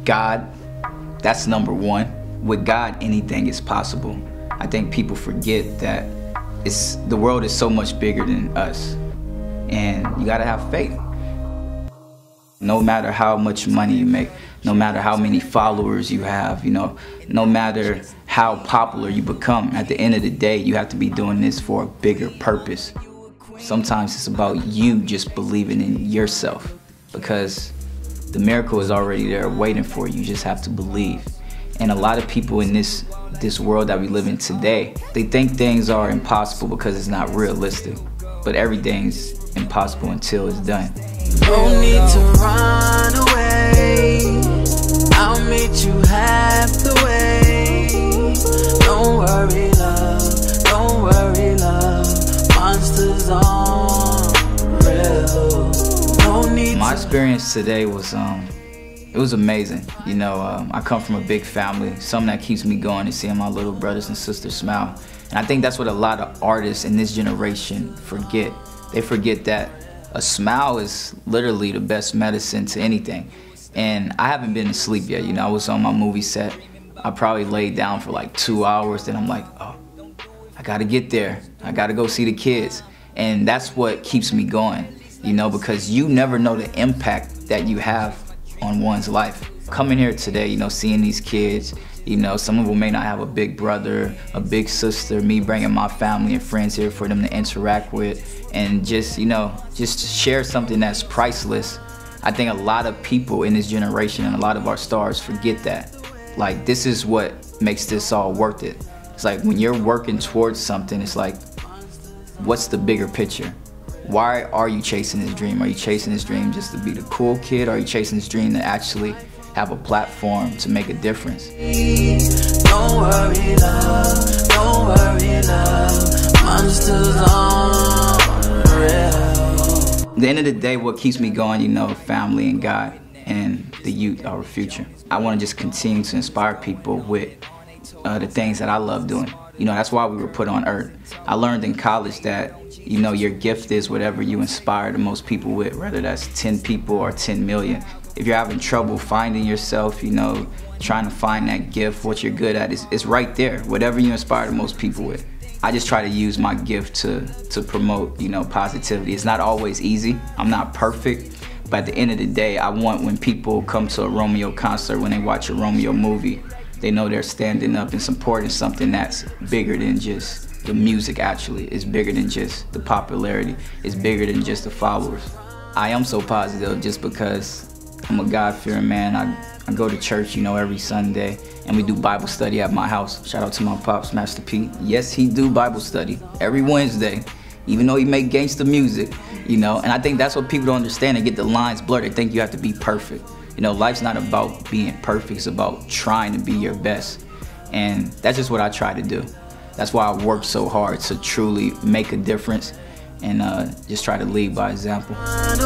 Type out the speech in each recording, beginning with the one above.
God, that's number one. With God, anything is possible. I think people forget that the world is so much bigger than us, and you gotta have faith. No matter how much money you make, no matter how many followers you have, no matter how popular you become, at the end of the day, you have to be doing this for a bigger purpose. Sometimes it's about you just believing in yourself, because the miracle is already there waiting for you. You just have to believe. And a lot of people in this world that we live in today, they think things are impossible because it's not realistic. But everything's impossible until it's done. No need to run away. I'll meet you half the way. Don't worry, love. Don't worry, love. Monsters on real. No need. My experience today was it was amazing. I come from a big family. Something that keeps me going is seeing my little brothers and sisters smile. And I think that's what a lot of artists in this generation forget. They forget that a smile is literally the best medicine to anything. And I haven't been asleep yet. I was on my movie set. I probably laid down for like 2 hours. Then I'm like, oh, I gotta get there. I gotta go see the kids. And that's what keeps me going, because you never know the impact that you have on one's life. Coming here today, seeing these kids, some of them may not have a big brother, a big sister, me bringing my family and friends here for them to interact with and just share something that's priceless. I think a lot of people in this generation and a lot of our stars forget that. Like, this is what makes this all worth it. It's like when you're working towards something, it's like, what's the bigger picture? Why are you chasing this dream? Are you chasing this dream just to be the cool kid? Or are you chasing this dream to actually have a platform to make a difference? Don't worry, love. Don't worry, love. Monsters on real. At the end of the day, what keeps me going, family and God and the youth, our future. I want to just continue to inspire people with the things that I love doing. That's why we were put on earth. I learned in college that, your gift is whatever you inspire the most people with, whether that's 10 people or 10 million. If you're having trouble finding yourself, trying to find that gift, what you're good at, it's right there, whatever you inspire the most people with. I just try to use my gift to promote, positivity. It's not always easy. I'm not perfect. But at the end of the day, I want when people come to a Romeo concert, when they watch a Romeo movie, they know they're standing up and supporting something that's bigger than just the music. Actually, it's bigger than just the popularity. It's bigger than just the followers. I am so positive just because I'm a God-fearing man. I go to church, every Sunday, and we do Bible study at my house. Shout out to my pops, Master P. Yes, he do Bible study every Wednesday, even though he make gangster music, and I think that's what people don't understand. They get the lines blurred. They think you have to be perfect. Life's not about being perfect. It's about trying to be your best. And that's just what I try to do. That's why I work so hard to truly make a difference and just try to lead by example.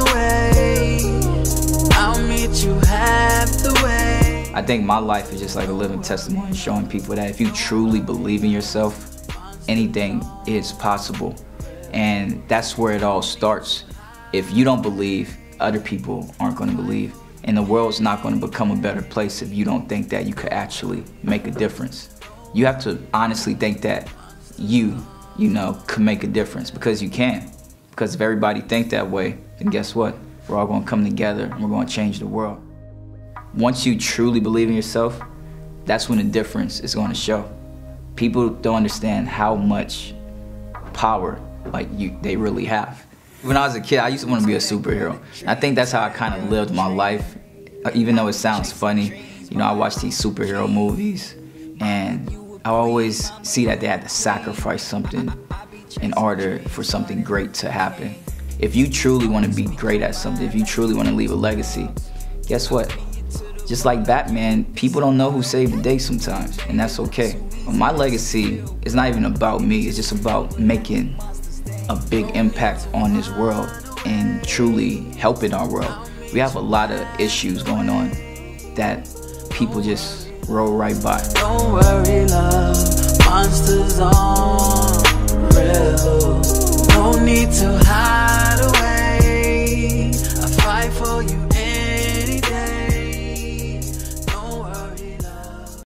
I'll meet you half the way. I think my life is just like a living testimony, showing people that if you truly believe in yourself, anything is possible. And that's where it all starts. If you don't believe, other people aren't going to believe. And the world's not going to become a better place if you don't think that you could actually make a difference. You have to honestly think that you can make a difference, because you can. Because if everybody think that way, then guess what? We're all going to come together and we're going to change the world. Once you truly believe in yourself, that's when the difference is going to show. People don't understand how much power they really have. When I was a kid, I used to want to be a superhero. And I think that's how I kind of lived my life. Even though it sounds funny, I watch these superhero movies, and I always see that they had to sacrifice something in order for something great to happen. If you truly want to be great at something, if you truly want to leave a legacy, guess what? Just like Batman, people don't know who saved the day sometimes, and that's okay. But my legacy is not even about me. It's just about making a big impact on this world and truly helping our world. We have a lot of issues going on that people just roll right by. Don't worry, love. Monsters on real. No need to hide away.